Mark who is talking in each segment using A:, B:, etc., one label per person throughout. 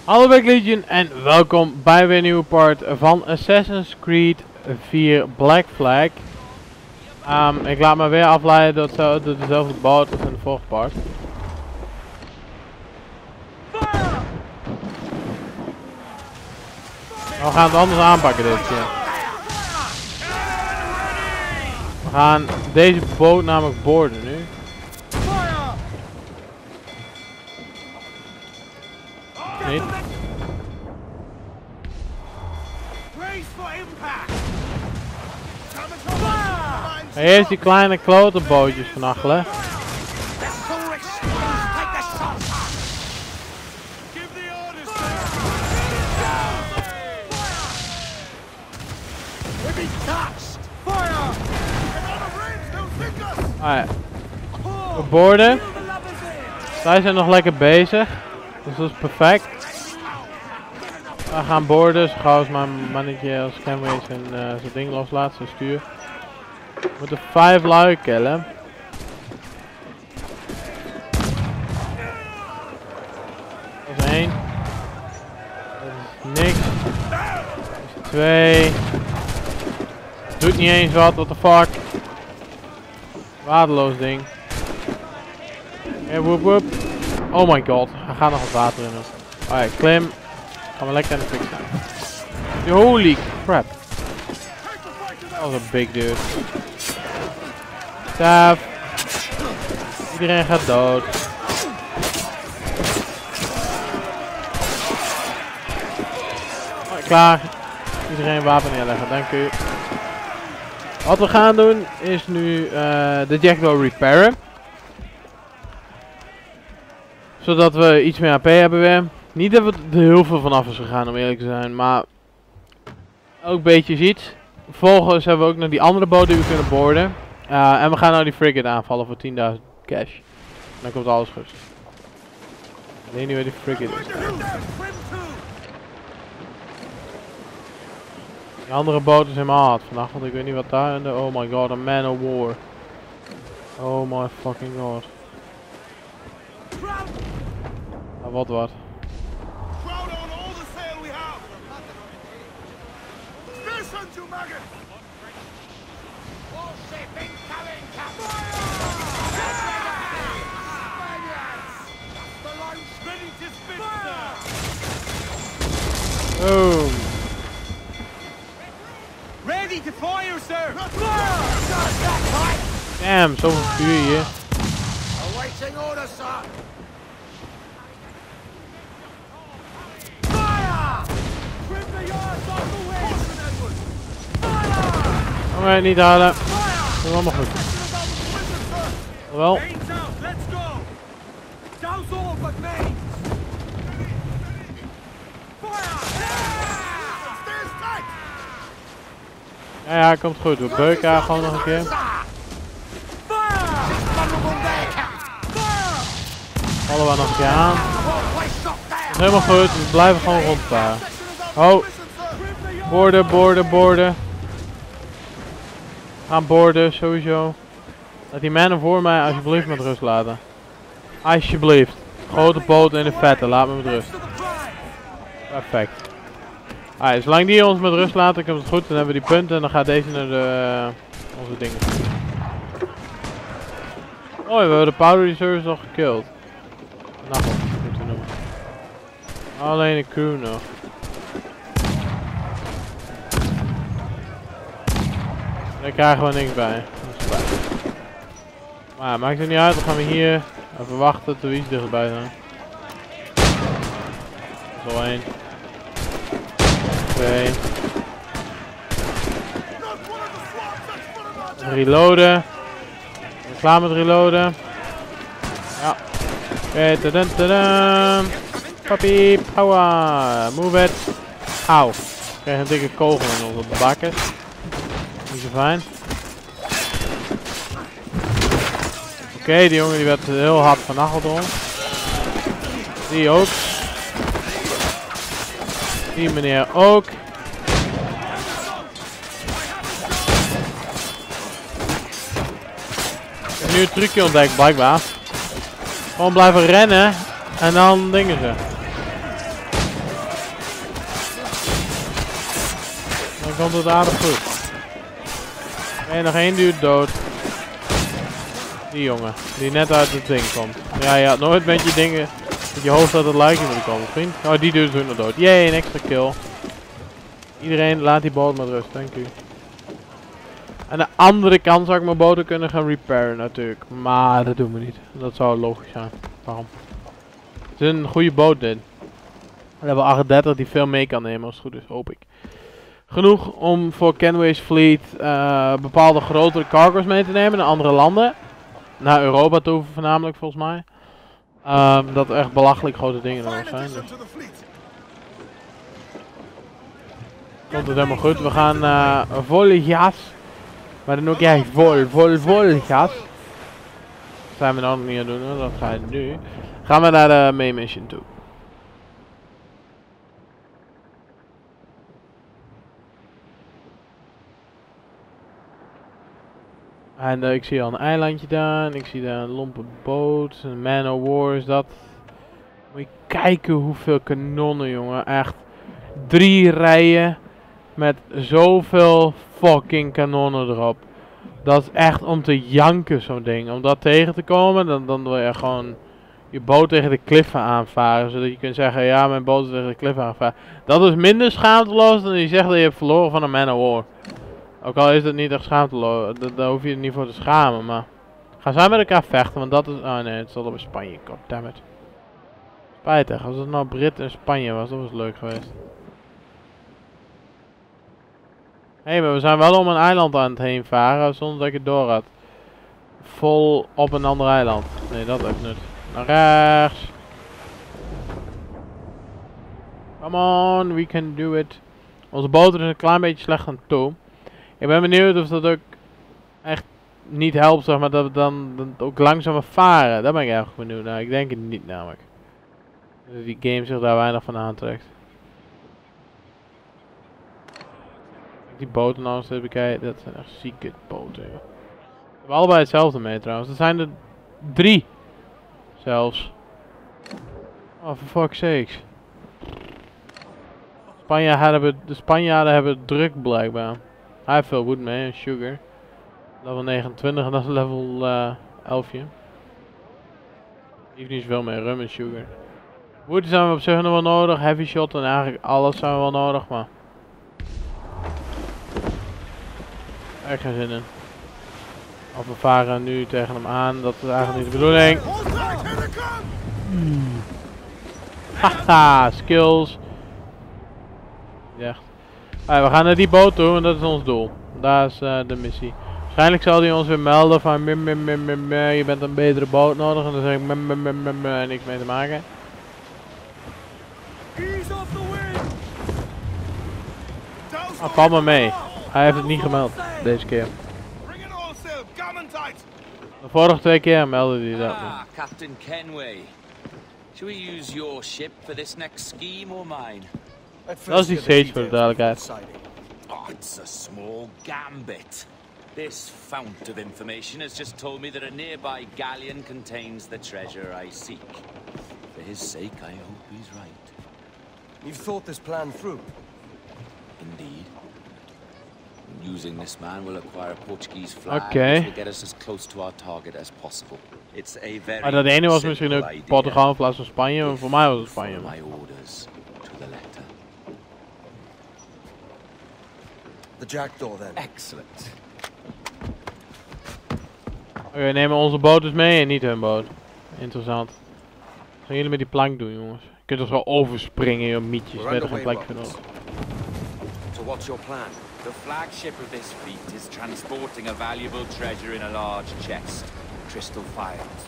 A: Hallo Back Legion en welkom bij weer een nieuwe part van Assassin's Creed 4 Black Flag. Ik laat me weer afleiden door dezelfde boot als in de vorige part. We gaan het anders aanpakken dit keer. We gaan deze boot namelijk boorden nu. Niet. Ga eerst die kleine klote bootjes vernachelen. We boorden. Zij zijn nog lekker bezig. Dus dat is perfect. We gaan boorden, zo gauw als mijn mannetje als Camry zijn ding loslaat, zijn stuur. We moeten 5 lui killen. Dat is 1. Dat is niks. Dat is 2. Doet niet eens wat, what the fuck. Waardeloos ding. Hey, woep woep. Oh my god, er gaat nog wat water in. Alright, klim. Gaan we lekker aan de fik staan. Holy crap. Dat was een big dude. Staaf. Iedereen gaat dood. Klaar. Iedereen wapen neerleggen, dank u. Wat we gaan doen is nu de Jackdaw repairen. Zodat we iets meer AP hebben weer. Niet dat we er heel veel vanaf is gegaan om eerlijk te zijn, maar ook een beetje ziet. Vervolgens hebben we ook nog die andere boot die we kunnen boorden. En we gaan nou die frigate aanvallen voor 10.000 cash. Dan komt alles goed. Ik weet niet waar die frigate is. Die andere boot is helemaal hard vannacht, want ik weet niet wat daar in de... Oh my god, een man of war. Oh my fucking god. Nou, wat. Boom.
B: Ready to fire, sir.
A: Damn, zoveel vuur hier.
B: Awaiting orders, sir. Fire! Trim the yards off the way. Fire!
A: Kom maar, niet halen. Dat is allemaal goed. Wel.
B: Let's go. Down's all but me.
A: Ja, komt goed. We beuken haar gewoon nog een keer. Vallen we nog een keer aan. Dat is helemaal goed. We blijven gewoon rondvaren. Oh. Boorden. Gaan boorden, sowieso. Laat die mannen voor mij alsjeblieft met rust laten. Alsjeblieft. Grote boot in de vette, laat me met rust. Perfect. Zolang die ons met rust laten, komt het goed. Dan hebben we die punten en dan gaat deze naar onze dingen. Oh, we hebben de powder reserves al gekillt. Nou, moeten we noemen. Alleen de crew nog. Daar krijgen we niks bij. Maar ja, maakt het niet uit, dan gaan we hier even wachten tot we iets dichterbij zijn. Dat is al 1. 2. Reloaden. Klaar met reloaden. Ja. Oké, tadam. Papi, power. Move it. Auw. Ik krijg een dikke kogel in onze bakkes. Niet zo fijn. Oké, die jongen die werd heel hard vernacheld door ons. Die ook. Die meneer ook. Ik heb nu een trucje ontdekt blijkbaar. Gewoon blijven rennen en dan dingen ze. komt het aardig goed. En nog één dude dood. Die jongen, die net uit het ding komt. Ja, je had nooit met je dingen, met je hoofd uit het lijkje moeten komen, vriend. Oh, die dude is ook nog dood. Jee, een extra kill. Iedereen laat die boot met rust, dank u. Aan de andere kant zou ik mijn boten kunnen gaan repairen natuurlijk. Maar dat doen we niet. Dat zou logisch zijn. Waarom? Het is een goede boot dit. We hebben 38 die veel mee kan nemen als het goed is, hoop ik. Genoeg om voor Kenway's fleet bepaalde grotere cargo's mee te nemen naar andere landen. Naar Europa toe voornamelijk volgens mij. Dat er echt belachelijk grote dingen nodig zijn. Dus. Komt het helemaal goed. We gaan vol gas. Maar dan ook echt vol gas. Dat zijn we nou nog niet aan het doen hoor. Dat ga je nu. Gaan we naar de main mission toe. En ik zie al een eilandje daar. Ik zie daar een lompe boot. Een man of war is dat. Moet je kijken hoeveel kanonnen jongen. Echt 3 rijen. Met zoveel fucking kanonnen erop. Dat is echt om te janken zo'n ding. Om dat tegen te komen. Dan wil je gewoon je boot tegen de kliffen aanvaren. Zodat je kunt zeggen ja mijn boot is tegen de kliffen aanvaren. Dat is minder schaamteloos dan je zegt dat je hebt verloren van een man of war. Ook al is het niet echt schaamteloos, daar hoef je er niet voor te schamen, maar... Gaan zij met elkaar vechten, want dat is... Oh nee, het zal op Spanje, goddammit. Spijtig, als het nou Brit en Spanje was, dat was leuk geweest. Hé, maar we zijn wel om een eiland aan het heen varen, zonder dat ik het door had. Vol op een ander eiland. Nee, dat heeft nut. Naar rechts. Come on, we can do it. Onze boot is een klein beetje slecht aan toe. Ik ben benieuwd of dat ook echt niet helpt, zeg maar, dat we dan ook langzamer varen. Daar ben ik erg benieuwd naar. Ik denk het niet namelijk. Dus die game zich daar weinig van aantrekt. Die boten nou eens even kijken, dat zijn echt zieke boten. Joh. We hebben allebei hetzelfde mee trouwens. Er zijn er 3 zelfs. Oh, for fuck's sakes. De Spanjaarden hebben het druk blijkbaar. Hij heeft veel wood mee en sugar. Level 29 en dat is level 11. Die heeft niet zoveel meer rum en sugar. Wood zijn we op zich nog wel nodig. Heavy shot en eigenlijk alles zijn we wel nodig, maar... Er geen zin in. Of we varen nu tegen hem aan, dat is eigenlijk niet de bedoeling. Haha, skills. Ja. We gaan naar die boot toe en dat is ons doel. Daar is de missie. Waarschijnlijk zal hij ons weer melden van je bent een betere boot nodig en dan zeg ik niks mee te maken. Ah, val maar mee. Hij heeft het niet gemeld deze keer. De vorige 2 keer meldde hij dat niet.
C: Captain Kenway. Should we use your ship for this next scheme or mine?
A: Dat is die Sage voor de duidelijkheid.
C: Oh, it's a small gambit. This fount of information has just told me that a nearby galleon contains the treasure I seek. For his sake, I hope he's right.
B: You've thought this plan through?
C: Indeed. Using this man will acquire a Portuguese flag, which will get us as close to our target as possible. It's a very
A: maar dat ene was misschien ook Portugal in plaats van Spanje, maar voor mij was het Spanje.
C: My orders to the letter.
B: The jackdaw then.
C: Excellent.
A: Oké, we nemen onze boot dus mee en niet hun boot. Interessant. Wat gaan jullie met die plank doen, jongens? Je kunt er zo overspringen, joh, mietjes. Weet er geen plek voor nodig.
B: So what's your plan?
C: The flagship of this fleet is transporting a valuable treasure in a large chest. Crystal files.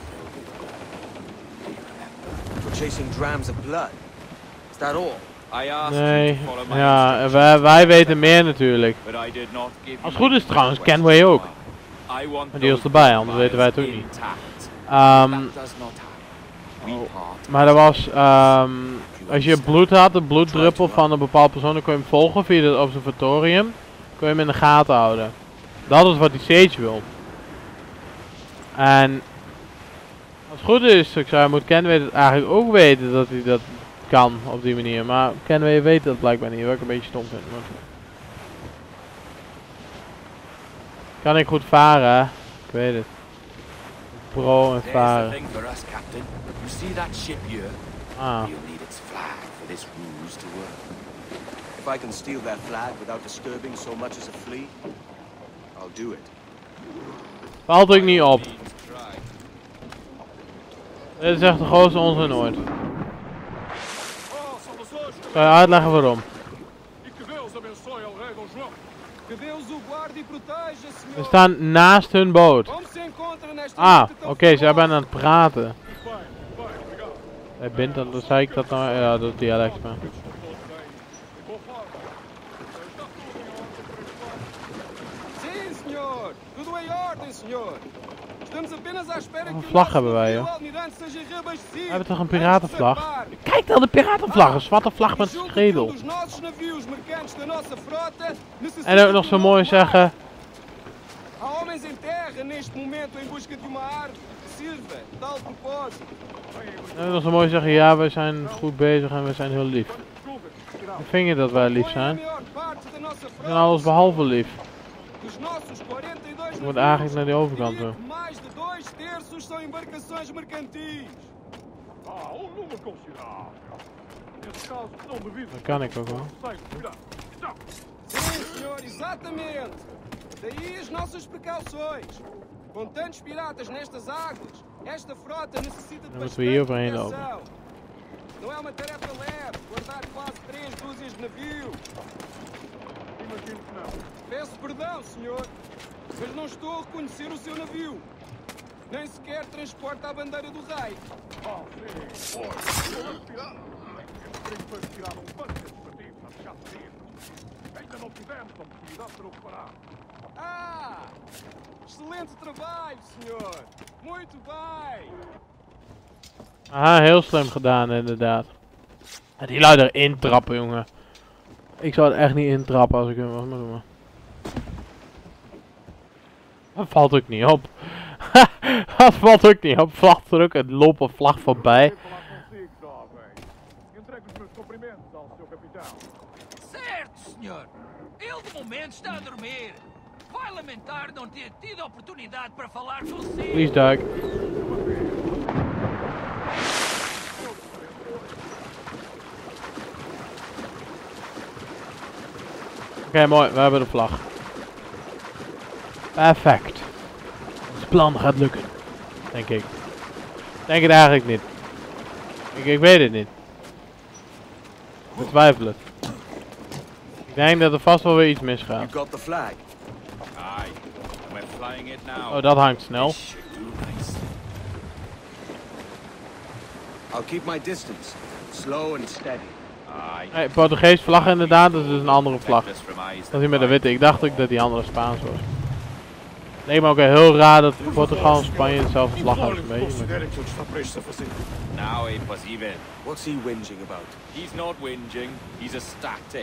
B: We're chasing drams of blood. Is that all?
C: I asked
A: Nee,
C: you to follow my
A: ja,
C: instructions,
A: wij weten meer natuurlijk.
C: but I did not give
A: Als het
C: you
A: goed is trouwens,
C: the
A: Kenway ook.
C: I want
A: Maar die was
C: those
A: erbij, anders weten wij het ook niet.
C: intact.
A: Ehm,
C: That does not happen. We part
A: maar er was, als je bloed had, een bloeddruppel van een bepaald persoon, dan kon je hem volgen via het observatorium. Kon je hem in de gaten houden. Dat is wat die Sage wil. En als het goed is, ik zou moet Kenway het eigenlijk ook weten dat hij dat kan op die manier. Maar Kenway weet dat blijkbaar niet, wat ik een beetje stom vind. Maar Kan ik goed varen, hè? Ik weet het. Pro en
C: There's the
A: varen.
C: thing for us, Captain. You see that ship here?
A: Ah.
C: We'll need its flag for this ruse to work.
D: If I can steal their flag without disturbing so much as a flea, I'll do it.
A: Valt ook niet op. Dit is echt de grootste onzin ooit.
B: Oh, saudações!
A: Zou je uitleggen waarom?
B: E que Deus abençoe El Rei Dom João. Que Deus o guarde e proteja,
A: We
B: senhor.
A: staan naast hun boot.
B: Como se encontra nesta
A: Ah,
B: noite tão
A: oké, ze
B: famosa?
A: zijn aan het praten.
B: Bem, obrigado.
A: Hij bindt dat, dan zei ik dat nou, ja, dat is dialect maar.
B: Estão todos em boa forma. Está tudo em ordem por enquanto. Sim, senhor. Tudo em ordem, senhor. Estamos apenas à espera que
A: Een
B: o
A: vlag
B: nosso
A: hebben wij,
B: navio
A: hè?
B: almirante seja reabastecido.
A: We hebben toch een
B: antes de
A: piratenvlag?
B: zarpar.
A: Kijk dan, de piratenvlag, een zwarte vlag met
B: E julgo que
A: schedel.
B: dos nossos navios mercantes da nossa frota necessita
A: En ook nog
B: de
A: zo
B: um
A: mooi
B: novo
A: zeggen.
B: Há homens em terra neste momento em busca de uma árvore que sirva a tal propósito.
A: En ook nog zo mooi zeggen, ja, we zijn goed bezig en we zijn heel lief. Ik vind je dat wij lief
B: Põe a
A: zijn?
B: maior parte da nossa
A: We
B: frota.
A: zijn alles behalve lief.
B: Dos nossos 42
A: Ik moet
B: navios,
A: eigenlijk naar die overkant
B: diria
A: toe.
B: que mais de 2/3 são embarcações mercantis.
E: Ah, um número considerável. Nesse caso, não devido.
A: Dat kan ik ook wel.
E: Sai, cuidado. Não.
B: Sim, senhor, exatamente. Daí as nossas precauções. Com tantos piratas nestas águas, esta frota necessita de
A: Dan moeten we hier
B: bastante
A: overheen
B: proteção. Não é uma tarefa leve guardar quase 3 dúzias de navios.
E: Imagino que não.
B: Peço perdão, senhor, mas não estou a reconhecer o seu navio. Nem sequer transporta a bandeira do rei.
E: Ah, sim. Olha, eu respirar. Creio que foi retirado um banco administrativo na mercadoria. Ainda não tivemos a oportunidade para o reparar.
B: Ah! Excelente trabalho, senhor. Muito bem.
A: Aha, heel slim gedaan inderdaad. En die lui erin trappen, jongen. Ik zou het echt niet intrappen als ik hem was, maar doe maar. Dat valt ook niet op. Dat valt ook niet op. Vlagdruk en lopen vlag voorbij.
E: Vou falar consigo, jovem. Entregue os meus cumprimentos ao seu capitão.
F: Certo, senhor. Ele de momento está a dormir. Vai lamentar não ter tido a oportunidade para falar consigo.
A: Please, Doug. Oké, mooi. We hebben de vlag. Perfect. Ons plan gaat lukken. Denk ik. Denk het eigenlijk niet. Ik weet het niet. Ik betwijfel het. Ik denk dat er vast wel weer iets misgaat.
D: You got the flag.
C: Aye, and we're flying it now.
A: Oh, dat hangt snel.
C: This should do nice.
D: I'll keep my distance. Slow and steady.
C: Aye.
A: Hey, Portugees vlag inderdaad, dat is dus een andere vlag.
C: Reckless from eyes
A: Dat is met de
C: blind.
A: witte. Ik dacht ook dat die andere Spaans was. Leek me ook heel raar dat Portugal en Spanje dezelfde vlag hadden. Weet je, maar-
E: Considerem que ele está prestes a fazer.
C: Now it was even.
D: What's he whinging about?
C: He's not whinging, he's ecstatic.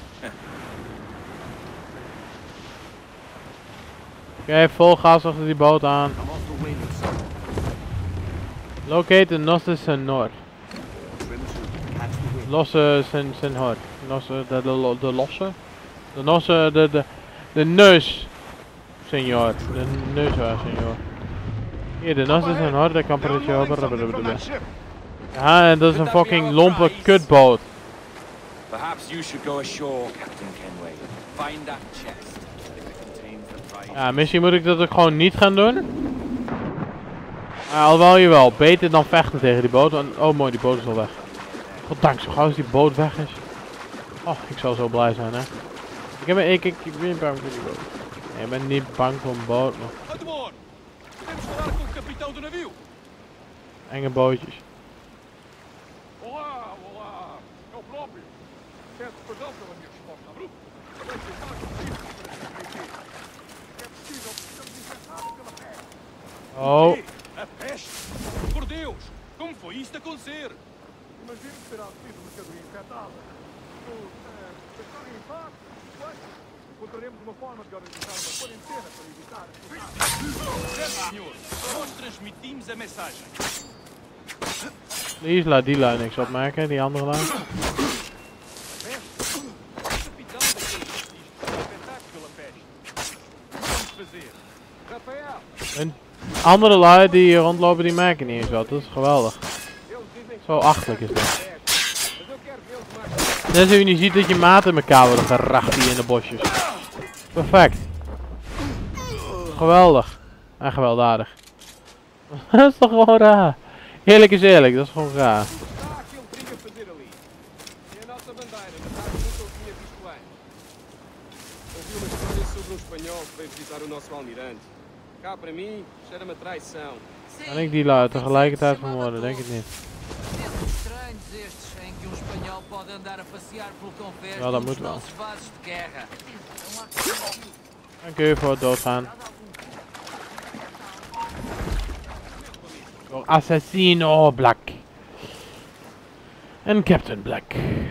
A: Oké, vol gas achter die boot aan.
D: I'm off the wind, sir.
A: Locate the Nosse Senor.
D: Trim to catch the wind.
A: Losse Senor. Nosse, de losse? De Nosse, de neus. Senor. De neus, senor. Hier, de Nosse Senor, de Campericio. Ja, en dat is een fucking lompe kutboot.
C: Perhaps you should go ashore, Captain Kenway. Find that chest. If it contains the prize.
A: Ja, misschien moet ik dat ook gewoon niet gaan doen. Alhoewel, jawel. Beter dan vechten tegen die boot. Oh, mooi, die boot is al weg. Goddank, zo gauw als die boot weg is. Oh, ik zal zo blij zijn, hè. Ik ben niet bang voor die boot. Nee, ik ben niet bang voor een boot, maar
B: Ademor, podemos falar com o capitão do navio?
A: enge bootjes.
E: Olá, olá. É o próprio. Peço perdão pela minha resposta abrupta. Vai tentar conseguir para se admitir. É possível que estamos infectados pela peste.
A: Oh,
B: A peste? Por Deus, como foi isto acontecer?
E: Imagino que terá sido mercadoria infectada. Estar em paz, pois, encontraremos uma forma de organizar uma quarentena para evitar
B: Certo, senhor. Nós transmitimos a mensagem.
A: please laat die lui niks opmerken, die andere lui.
B: O capitão daquele diz que foi afetado pela peste. Vamos
E: fazer.
B: Rafael,
A: En andere lui die hier rondlopen, die merken niet eens wat. Dat is geweldig.
B: eles dizem que
A: Zo achterlijk is dat.
B: mas eu quero vê-los mais.
A: Net als je niet ziet dat je maten in elkaar worden geracht hier in de bosjes. Perfect. Geweldig. En gewelddadig. Dat is toch gewoon raar. Eerlijk is eerlijk, dat is gewoon raar.
B: Está aquele trigo a fazer ali. É a nossa bandeira, mas acho que nunca o tinha visto antes. Ouvi uma história sobre um espanhol que veio visitar o nosso almirante. Cá para mim, cheira-me a traição.
A: Kan ik die lui tegelijkertijd vermoorden? Denk het niet.
F: Tempos estranhos estes em que um espanhol pode andar a passear pelo convés
A: Ja, dat
F: de
A: moet
F: dos
A: wel.
F: nossos vasos de guerra.
A: Dank u voor het doodgaan. Door Assassino Black. En Captain Black.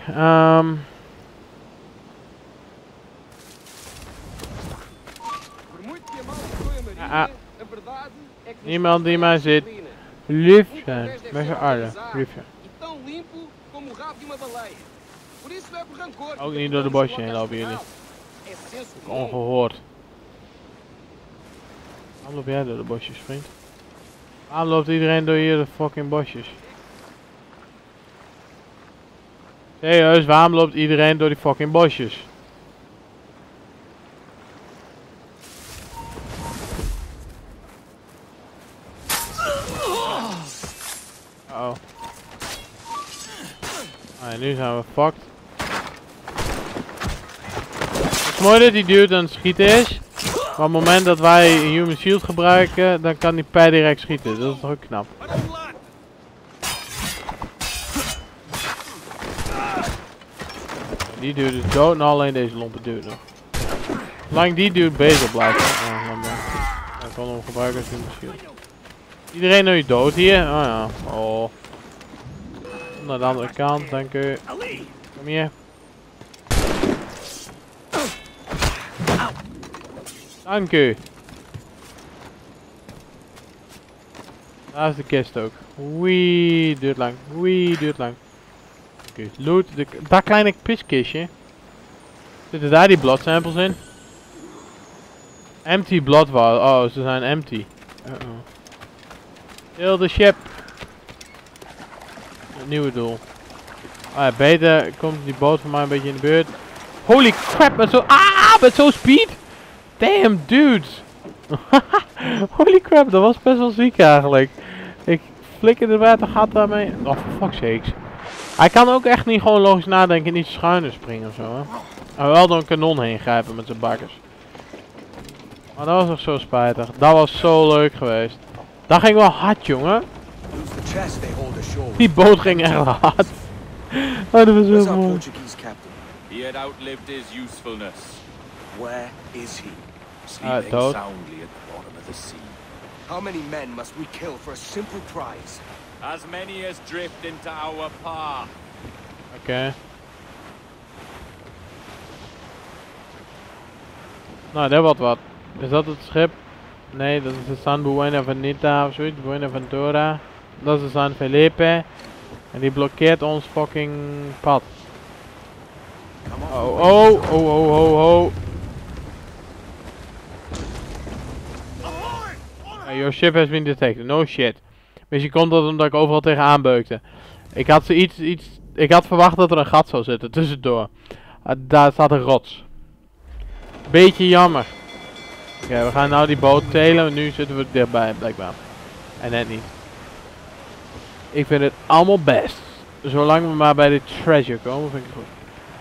B: Por muito que a mal foi a Maria,
A: Ah, ah.
B: a verdade é que nos
A: Niemand die mij
B: faz
A: ziet.
B: disciplina.
A: Lief
B: Um
A: zijn.
B: convés deve
A: Met z'n
B: ser
A: allen.
B: organizado
A: Liefje.
B: e tão limpo como o rabo de uma baleia. Por isso leve rancor.
A: Ook
B: que
A: niet door de
B: todos
A: bosjes
B: colocam
A: heen lopen
B: este
A: jullie.
B: mal. É senso comum.
A: Ongehoord. Waarom loop jij door de bosjes, vriend? Waarom loopt iedereen door hier de fucking bosjes? Serieus, waarom loopt iedereen door die fucking bosjes? Uh-oh. Ah, nu zijn we fucked. Het is mooi dat die dude aan het schieten is. Maar op het moment dat wij een human shield gebruiken, dan kan hij per direct schieten. Dat is toch ook knap. Die dude is dood en alleen deze lompe dude nog. Zolang die dude bezig blijft. Oh, dan ik kan hem gebruiken als human shield. Iedereen nu dood hier? Oh ja. Oh. Naar de andere kant, dank u. Kom hier. Dank u. Daar is de kist ook. Wee, duurt lang. Wee, duurt lang. Oké, loot. Dat kleine piskistje. Zitten daar die blood samples in? Empty blood vial. Oh, ze zijn empty. Heel de ship. Het nieuwe doel. Ah ja, beter komt die boot van mij een beetje in de buurt. Holy crap, met zo'n speed! Damn, dudes! Holy crap, dat was best wel ziek eigenlijk. Ik flikkerde er buiten gat daarmee. Oh, for fuck's sakes. Hij kan ook echt niet gewoon logisch nadenken en niet schuiner springen of zo, hè. Hij wel door een kanon heen grijpen met zijn bakkers. Maar dat was echt zo spijtig. Dat was zo leuk geweest. Dat ging wel hard, jongen.
D: Lose the chest they hold ashore.
A: Die boot ging echt hard. Oh, dat was
D: Where's
A: zo
D: our
A: mooi.
D: Portuguese captain?
C: He had outlived his usefulness.
D: Where is he?
C: Sleeping
A: dood.
C: soundly at the bottom of the sea.
D: How many men must we kill for a simple prize?
C: As many as drift into our path.
A: Oké. Nou, dat wordt wat. Is dat het schip? Nee, dat is de San Buenaventura of zoiets. Buenaventura. Dat is de San Felipe. En die blokkeert ons fucking pad. Oh, oh, oh, oh, oh, oh. Your ship has been detected. No shit. Misschien komt dat omdat ik overal tegenaan beukte. Ik had verwacht dat er een gat zou zitten tussendoor. Daar staat een rots. Beetje jammer. Oké, we gaan nou die boot telen. Want nu zitten we dichtbij, blijkbaar. En net niet. Ik vind het allemaal best. Zolang we maar bij de treasure komen, vind ik het goed.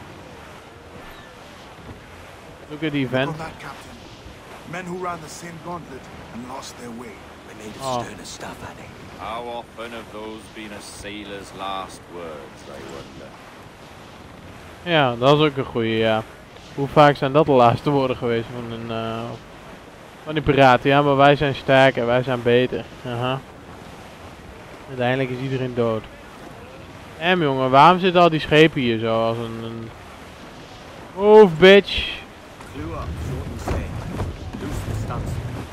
A: Look at the event.
E: On that, Captain. Men who ran the same gauntlet and lost their way.
D: They made of
A: Oh.
D: sterner stuff, had they?
C: How often have those been a sailor's last words, I wonder?
A: Ja, dat is ook een goeie, ja. Hoe vaak zijn dat de laatste woorden geweest van die piraten? Ja, maar wij zijn sterker, wij zijn beter. Aha. Uiteindelijk is iedereen dood. Jongen, waarom zitten al die schepen hier zo als een... Move, bitch!
D: Flew up, short and say. Loose the stunts.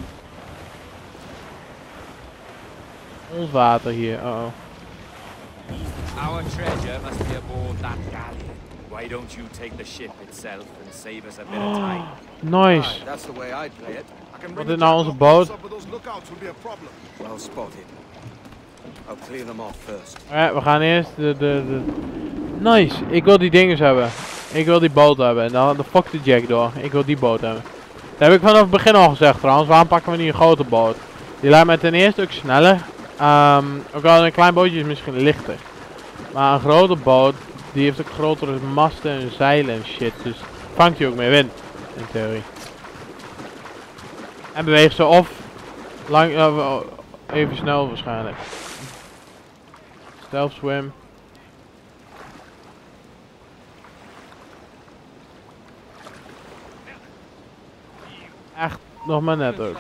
A: Ons water hier, oh.
C: Our treasure must be aboard that galleon. Why don't you take the ship itself and save us a bit of time?
A: Nice!
D: Aye, that's the way I'd play it.
E: can
A: Wat
E: bring
A: is
E: the
A: nou onze
E: Jackdaw
A: boot?
E: up, but those lookouts will be a problem.
D: Well spotted. I'll clear them off first.
A: Ja, we gaan eerst de... Nice, ik wil die dinges hebben. Ik wil die boot hebben. En dan de fuck de Jackdaw. Ik wil die boot hebben. Dat heb ik vanaf het begin al gezegd trouwens. Waarom pakken we niet een grote boot? Die lijkt mij ten eerste ook sneller. Ook al een klein bootje is misschien lichter. Maar een grote boot, die heeft ook grotere masten en zeilen en shit. Dus vangt hij ook meer wind. In theorie. En beweegt ze of lang, even snel waarschijnlijk. Stealth swim. Echt nog maar net ook.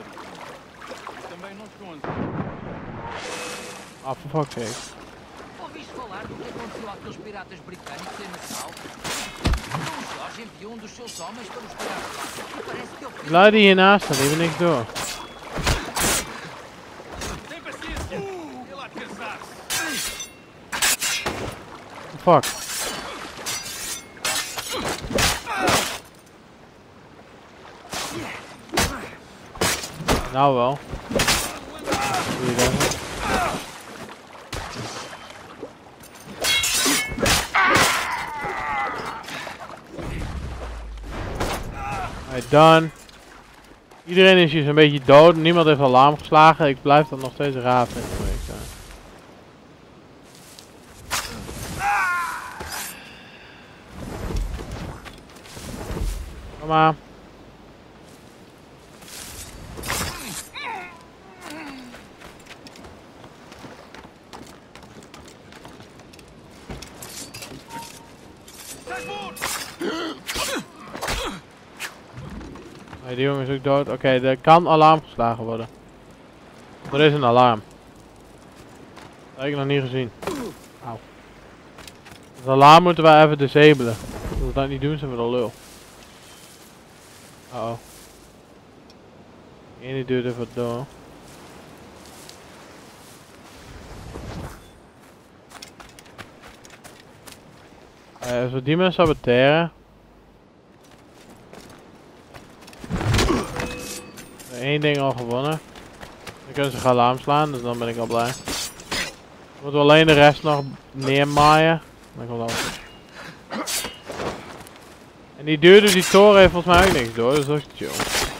A: Ah, for fuck's sake.
F: Ouviste falar do que aconteceu àqueles piratas britânicos em Natal? Dom Jorge enviou dos seus homens para os tirar de lá. E parece que ele...
A: Lui die hiernaast staan, die hebben niks door.
E: Tem paciência. Ele há de cansar-se.
A: Fuck. Nou wel. Doe je dat? Alright, done. Iedereen is hier zo'n beetje dood. Niemand heeft alarm geslagen. Ik blijf dat nog steeds raar vinden. Moet ik zeggen. Kom maar. Nee, die jongen is ook dood. Oké, er kan alarm geslagen worden. Er is een alarm. Dat heb ik nog niet gezien. Auw. Het alarm moeten wij even disabelen. Als we dat niet doen, zijn we de lul. Uh-oh. Die ene duurt even door. Als we die mensen saboteren. Eén ding al gewonnen. Dan kunnen ze gaan alarm slaan, dus dan ben ik al blij. Moeten we alleen de rest nog neermaaien. Dan komt alles goed. En die duurde die toren heeft volgens mij ook niks door, dus dat is chill.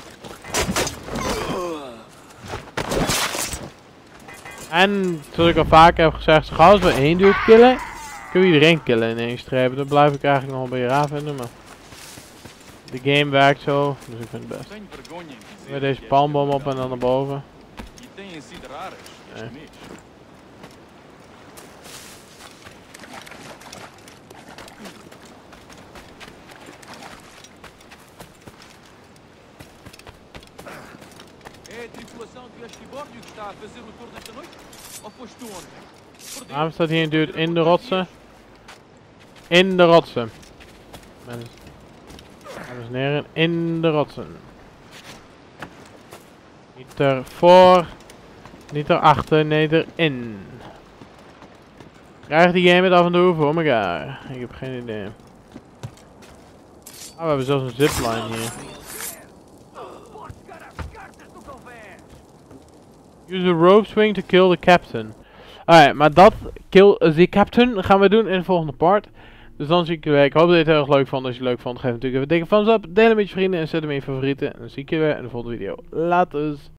A: En zoals ik al vaker heb gezegd, zo gauw als we één dude killen, kunnen we iedereen killen in één streep. Dat blijf ik eigenlijk nog een beetje raar vinden, maar de game werkt zo, dus ik vind het best.
E: Tenho vergonha em dizer
A: Met deze
E: que
A: palmboom
E: esta
A: op en dan naar boven.
E: E têm sido raras este
A: É.
E: mês. É a tripulação de Ashibórdio que está a fazer o tour desta noite? Ou foste tu ontem? Perdeu.
A: Waarom staat hier een dude in de rotsen? In de rotsen. Mensen. Dames en heren, in de rotsen. Niet ervoor, niet erachter, nee erin. Krijgt die game het af en toe voor elkaar? Ik heb geen idee. Ah, we hebben zelfs een zipline hier. Use a rope swing to kill the captain. Alright, maar dat kill the captain gaan we doen in de volgende part. Dus dan zie ik je weer. Ik hoop dat je het heel erg leuk vond. Als je het leuk vond, geef natuurlijk even een dikke thumbs up. Deel hem met je vrienden en zet hem in je favorieten. En dan zie ik je weer in de volgende video. Laters.